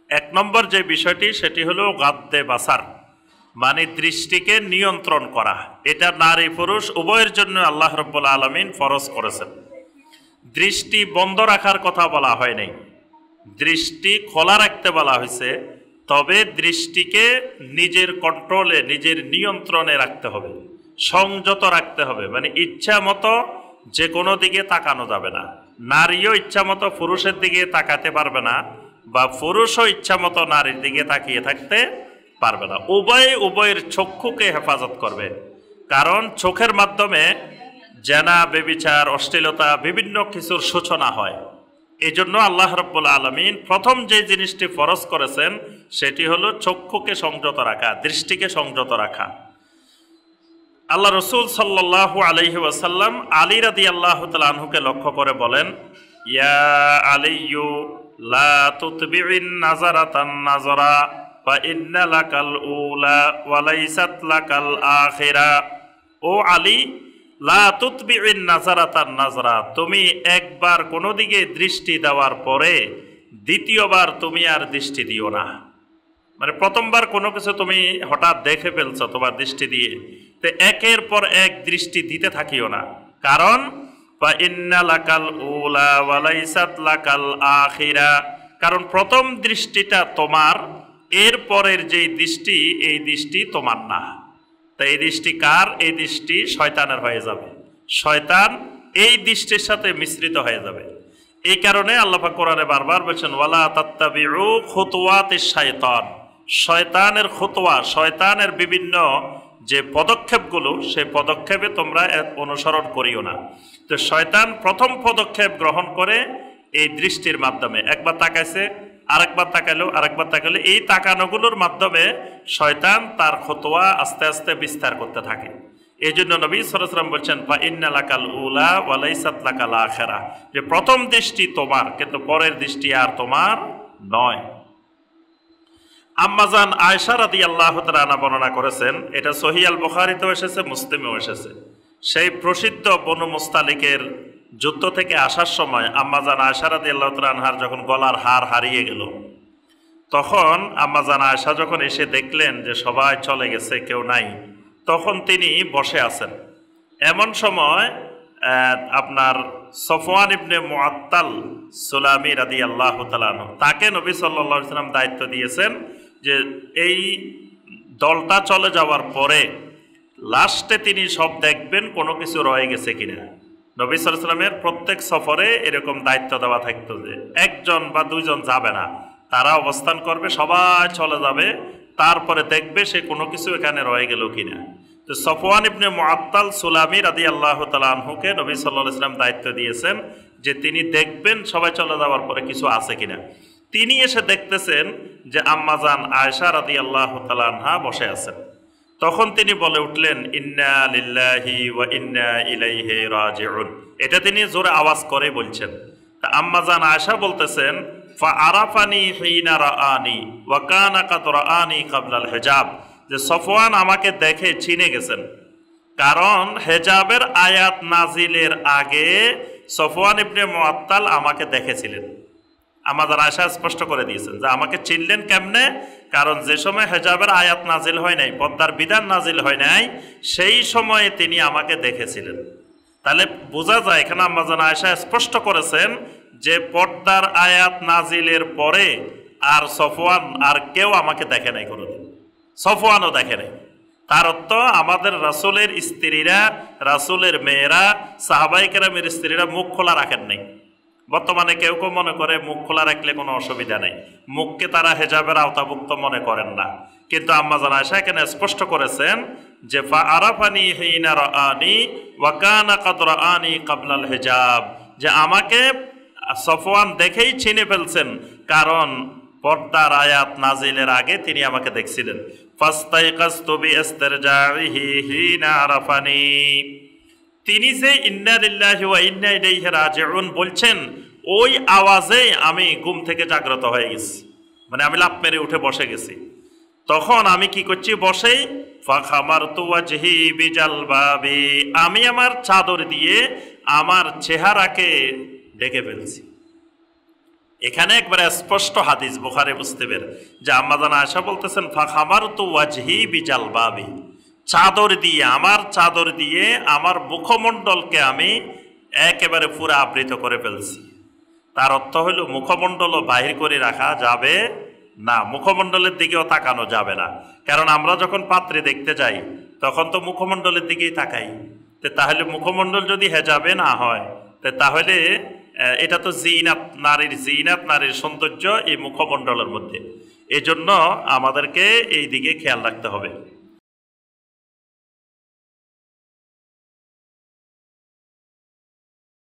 এক নম্বর যে বিষয়টি সেটি হলো গাদ্দে বাসার, মানে দৃষ্টিকে নিয়ন্ত্রণ করা। এটা নারী পুরুষ উভয়ের জন্য আল্লাহ রাব্বুল আলামিন ফরজ করেছেন। দৃষ্টি বন্ধ রাখার কথা বলা হয় নাই, দৃষ্টি খোলা রাখতে বলা হয়েছে। তবে দৃষ্টিকে নিজের কন্ট্রোলে, নিজের নিয়ন্ত্রণে রাখতে হবে, সংযত রাখতে হবে। মানে ইচ্ছা মতো যে কোনো দিকে তাকানো যাবে না। নারীও ইচ্ছা মতো পুরুষের দিকে তাকাতে পারবে না, বা পুরুষও ইচ্ছা মতো নারীর দিকে তাকিয়ে থাকতে পারবে না। উভয়ের চক্ষুকে হেফাজত করবে, কারণ চোখের মাধ্যমে জেনা, বেবিচার, অশ্লীলতা বিভিন্ন কিছুর সূচনা হয়। এই জন্য আল্লাহ রাব্বুল আলামিন প্রথম যে জিনিসটি ফরজ করেছেন সেটি হলো চক্ষুকে সংযত রাখা, দৃষ্টিকে সংযত রাখা। আল্লাহ রসুল সাল্লাল্লাহু আলাইহি ওয়াসাল্লাম আলী রাদিয়াল্লাহু তাআলা আনহুকে লক্ষ্য করে বলেন, ইয়া আলিয়্যু লা তুতবিইন নাযারাতান নাযারা ফা ইন্না লাকাল উলা ওয়া লাইসাত লাকাল আখিরা। ও আলী, লা তুতবিইন নাযারাতান নাযারা, তুমি একবার কোনো দিকে দৃষ্টি দেওয়ার পরে দ্বিতীয়বার তুমি আর দৃষ্টি দিও না। মানে প্রথমবার কোনো কিছু তুমি হঠাৎ দেখে ফেলছো তোমার দৃষ্টি দিয়ে, তো একের পর এক দৃষ্টি দিতে থাকিও না। কারণ ফা ইন্না লাকাল উলা ওয়া লাইসাত লাকাল আখিরা, কারণ প্রথম দৃষ্টিটা তোমার, এর পরের যে দৃষ্টি এই দৃষ্টি তোমার না। তাই এই দৃষ্টি কার? এই দৃষ্টি শয়তানের হয়ে যাবে, শয়তান এই দৃষ্টির সাথে মিশ্রিত হয়ে যাবে। এই কারণে আল্লাহ পাক কোরআনে বারবার বলছেন, ওয়ালা তাত্তাবিউ খুতুওয়াতিশ শায়তান, শয়তানের খুতওয়া, শয়তানের বিভিন্ন যে পদক্ষেপগুলো, সেই পদক্ষেপে তোমরা অনুসরণ করিও না। তো শয়তান প্রথম পদক্ষেপ গ্রহণ করে এই দৃষ্টির মাধ্যমে, একবার তাকাইছে, আরেকবার তাকাইলো, আরেকবার তাকাইলো, এই তাকানোগুলোর মাধ্যমে শয়তান তার খুতওয়া আস্তে আস্তে বিস্তার করতে থাকে। এই জন্য নবী সাল্লাল্লাহু আলাইহি ওয়াসাল্লাম বলছেন, ফা ইন্না লাকাল উলা ওয়া লাইসাত লাকাল আখিরা, যে প্রথম দৃষ্টি তোমার, কিন্তু পরের দৃষ্টি আর তোমার নয়। আম্মাজান আয়েশা রাদিয়াল্লাহু তাআলা আনহা বর্ণনা করেছেন, এটা সহিহ আল বুখারীতেও এসেছে, মুসলিমেও এসেছে। সেই প্রসিদ্ধ বনু মুস্তালিকের যুদ্ধ থেকে আসার সময় আম্মাজান আয়েশা রাদিয়াল্লাহু তাআলা আনহার যখন গলার হার হারিয়ে গেল, তখন আম্মাজান আয়েশা যখন এসে দেখলেন যে সবাই চলে গেছে, কেউ নাই, তখন তিনি বসে আছেন। এমন সময় আপনার সফওয়ান ইবনে মুআত্তাল সুলামি রাদিয়াল্লাহু তাআলা আনহু, তাকে নবী সাল্লাল্লাহু আলাইহি ওয়াসাল্লাম দায়িত্ব দিয়েছেন যে এই দলটা চলে যাওয়ার পরে লাস্টে তিনি সব দেখবেন কোনো কিছু রয়ে গেছে কিনা। নবী সাল্লাল্লাহু আলাইহি ওয়াসাল্লামের প্রত্যেক সফরে এরকম দায়িত্ব দেওয়া থাকতো যে একজন বা দুইজন যাবে না, তারা অবস্থান করবে, সবাই চলে যাবে, তারপরে দেখবে সে কোনো কিছু এখানে রয়ে গেল কিনা। তো সফওয়ান ইবনে মুআত্তাল সুলামি রাদিয়াল্লাহু তাআলা আনহুকে নবী সাল্লাল্লাহু আলাইহি ওয়াসাল্লাম দায়িত্ব দিয়েছেন যে তিনি দেখবেন সবাই চলে যাওয়ার পরে কিছু আছে কিনা। তিনি এসে দেখতেছেন যে আম্মাজান আয়েশা রাদিয়াল্লাহু তাআলা আনহা বসে আছেন। তখন তিনি বলে উঠলেন, ইন্না লিল্লাহি ওয়া ইন্না ইলাইহি রাজিউন, এটা তিনি জোরে আওয়াজ করে বলছেন। তা আম্মাজান আয়েশা বলতেছেন, ফা আরাফানি হিনা রাআনি ওয়া কানা কাদ রাআনি ক্বাবলাল হিজাব, যে সফওয়ান আমাকে দেখে চিনে গেছেন, কারণ হেজাবের আয়াত নাজিলের আগে সফওয়ান ইবনে মুআত্তাল আমাকে দেখেছিলেন। আমাদের আয়েশা স্পষ্ট করে দিয়েছেন যে আমাকে চিনলেন কেমনে, কারণ যে সময় হেজাবের আয়াত নাজিল হয় নাই, পর্দার বিধান নাজিল হয় নাই, সেই সময়ে তিনি আমাকে দেখেছিলেন। তাহলে বোঝা যায় এখানে আমাদের আয়েশা স্পষ্ট করেছেন যে পর্দার আয়াত নাজিলের পরে আর সফওয়ান আর কেউ আমাকে দেখে নাই কোনোদিন, সফওয়ানও দেখে নাই। তার অর্থ আমাদের রাসূলের স্ত্রীরা, রাসূলের মেয়েরা, সাহাবায়ে কেরামের স্ত্রীরা মুখ খোলা রাখেন নাই। বর্তমানে কেউ কেউ মনে করে মুখ খোলা রাখলে কোনো অসুবিধা নেই, মুখকে তারা হেজাবের আওতাভুক্ত মনে করেন না। কিন্তু আম্মাজান আয়েশা এখানে স্পষ্ট করেছেন যে ফা আরাফানি হিনা রাআনি ওয়া কানা কাদ রাআনি ক্বাবলাল হিজাব, যে আমাকে সফওয়ান দেখেই চিনে ফেলছেন, কারণ পর্দার আয়াত নাজিলের আগে তিনি আমাকে দেখছিলেন। ফাস্তাইকাস্তু বিইস্তিরজাইহি হিনা আরাফানি, তিনি যে ইন্না লিল্লাহি ওয়া ইন্না ইলাইহি রাজিউন বলছেন, ওই আওয়াজে আমি ঘুম থেকে জাগ্রত হয়ে গেছি, মানে আমি লাফ মেরে উঠে বসে গেছি। তখন আমি কি করছি, বসেই ফাখামারতু ওয়াজহি বিজালবাবি, আমি আমার চাদর দিয়ে আমার চেহারাকে ঢেকে ফেলছি। এখানে একবারে স্পষ্ট হাদিস বুখারী মুসলিমের, যে আম্মা জান আয়েশা বলতেছেন ফাখামারতু ওয়াজহি বিজালবাবি, চাদর দিয়ে, আমার চাদর দিয়ে আমার মুখমণ্ডলকে আমি একেবারে পুরো আবৃত করে ফেলছি। তার অর্থ হইল মুখমণ্ডলও বাহির করে রাখা যাবে না, মুখমণ্ডলের দিকেও তাকানো যাবে না। কারণ আমরা যখন পাত্রে দেখতে যাই তখন তো মুখমণ্ডলের দিকেই তাকাই। তাহলে মুখমণ্ডল যদি হেজাবে না হয় তাহলে এটা তো জিনাত, নারীর জিনাত, নারীর সৌন্দর্য এই মুখমণ্ডলের মধ্যে। এজন্য আমাদেরকে এই দিকে খেয়াল রাখতে হবে।